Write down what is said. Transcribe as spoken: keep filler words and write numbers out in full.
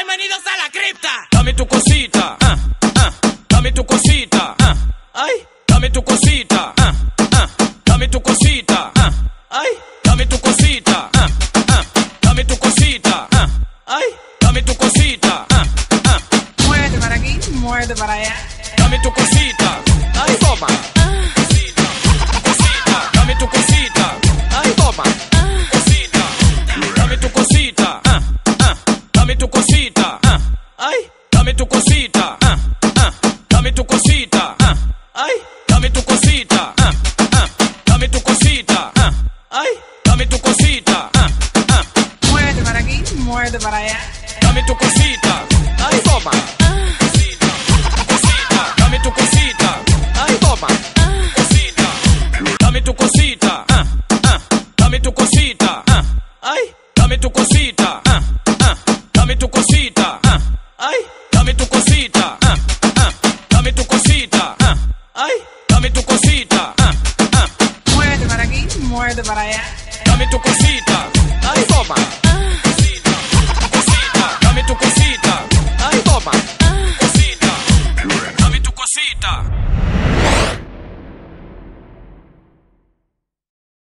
Bienvenidos a la cripta. Dame tu cosita, ah, ah, dame tu cosita, ah, ay, dame tu cosita, ah, ah, dame tu cosita, ah, ay, dame tu cosita, ah, ah, dame tu cosita, ah, ay, dame tu cosita, ah, ah. Muévete para aquí, muévete para allá. Dame tu cosita, ay, toma. Cosita, cosita, dame tu cosita, ay, toma. Cosita, dame tu cosita, ah, ah, dame tu cosita, ah, ay, dame tu cosita, ah, ah, dame tu cosita, ah, ay, dame tu cosita, ah, ah, dame tu cosita, ah, ay, dame tu cosita, ah, ah. Muévete para aquí, muévete para allá. Dame tu cosita, ay, toma. Cosita, cosita, dame tu cosita, ay, toma. Cosita, dame tu cosita, ah, ah, dame tu cosita, ah, ay, dame tu cosita, ah, ah, dame tu cosita, ah, ay, dame tu cosita, ah, ah, dame tu cosita, ah, ay, dame tu cosita, ah, ah. Muévete para aquí, muévete para allá.